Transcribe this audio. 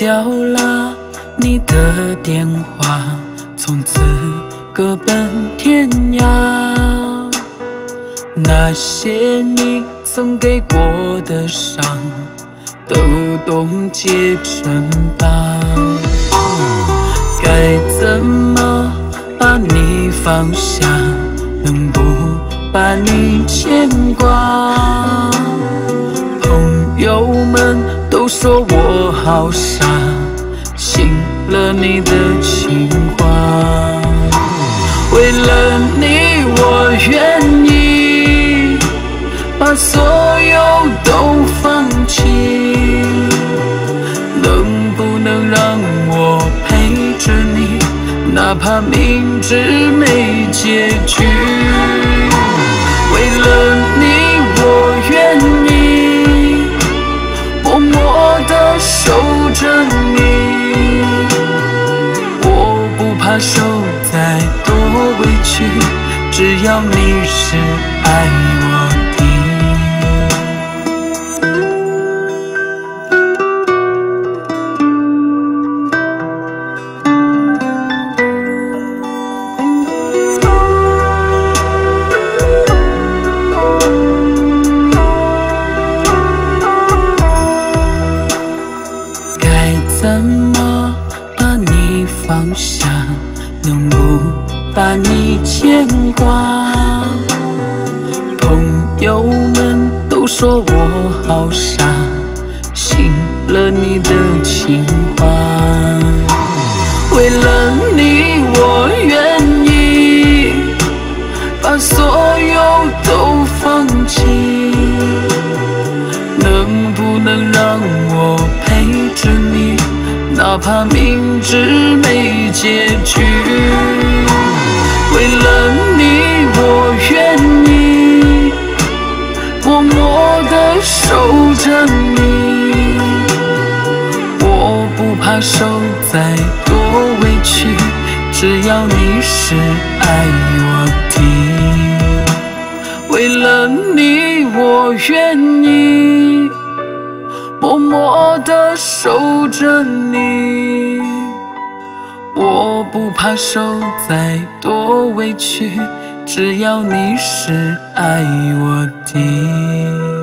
掉了你的电话，从此各奔天涯。那些你曾给过的伤，都冻结成冰。该怎么把你放下？能不把你牵挂？朋友们都说我好傻，信了你的情话。为了你，我愿意把所有都放弃。能不能让我陪着你，哪怕明知没结局？为了你，我愿意默默地守着你。我不怕受再多委屈，只要你是爱我的。怎么把你放下？能不把你牵挂？朋友们都说我好傻，信了你的情话。为了你，我愿意把所有都放弃。能不能让我陪着你，哪怕明知没结局？为了你，我愿意默默地守着你。我不怕受再多委屈，只要你是爱我的。为了你，我愿意默默地守着你。我不怕受再多委屈，只要你是爱我的。